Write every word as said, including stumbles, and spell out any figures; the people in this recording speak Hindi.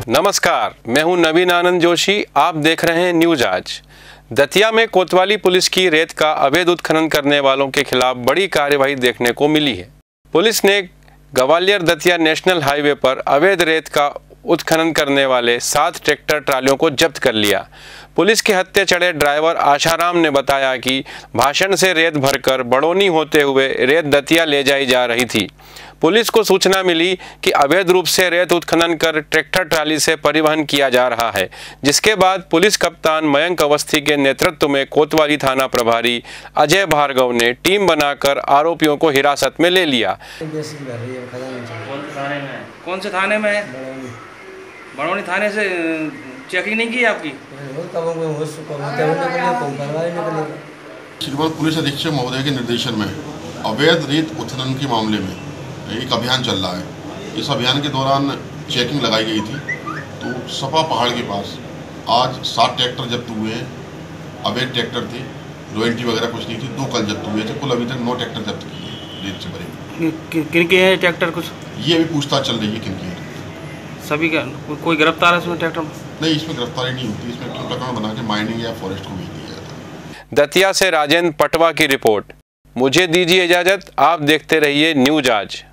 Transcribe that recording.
नमस्कार, मैं हूं नवीन आनंद जोशी। आप देख रहे हैं न्यूज आज। दतिया में कोतवाली पुलिस की रेत का अवैध उत्खनन करने वालों के खिलाफ बड़ी कार्यवाही देखने को मिली है। पुलिस ने ग्वालियर दतिया नेशनल हाईवे पर अवैध रेत का उत्खनन करने वाले सात ट्रैक्टर ट्रालियों को जब्त कर लिया। पुलिस के हत्थे चढ़े ड्राइवर आशाराम ने बताया कि भाषण से रेत भरकर बड़ौनी होते हुए रेत दतिया ले जाई जा रही थी। पुलिस को सूचना मिली कि अवैध रूप से रेत उत्खनन कर ट्रैक्टर ट्राली से परिवहन किया जा रहा है, जिसके बाद पुलिस कप्तान मयंक अवस्थी के नेतृत्व में कोतवाली थाना प्रभारी अजय भार्गव ने टीम बनाकर आरोपियों को हिरासत में ले लिया। कौन से थाने में है? बड़ौनी थाने से चेकिंग नहीं की आपकी? श्रीमान पुलिस अधीक्षक महोदय के निर्देशन में अवैध रेत उत्खनन के मामले में एक अभियान चल रहा है। इस अभियान के दौरान चेकिंग लगाई गई थी, तो सपा पहाड़ के पास आज सात ट्रैक्टर जब्त हुए हैं। अवैध ट्रैक्टर थे, रॉयल्टी वगैरह कुछ नहीं थी। दो कल जब्त हुए थे। कुल अभी तक नौ ट्रैक्टर जब्त किए रेत से भरे। किन के हैं ट्रैक्टर? कुछ ये अभी पूछताछ चल रही है किन की है। सभी का कोई गिरफ्तार है इसमें ट्रैक्टर में? नहीं, इसमें गिरफ्तारी नहीं होती। इसमें प्रकरण बना के माइनिंग या फॉरेस्ट को भेज दिया जाता है। दतिया से राजेंद्र पटवा की रिपोर्ट। मुझे दीजिए इजाजत। आप देखते रहिए न्यूज आज।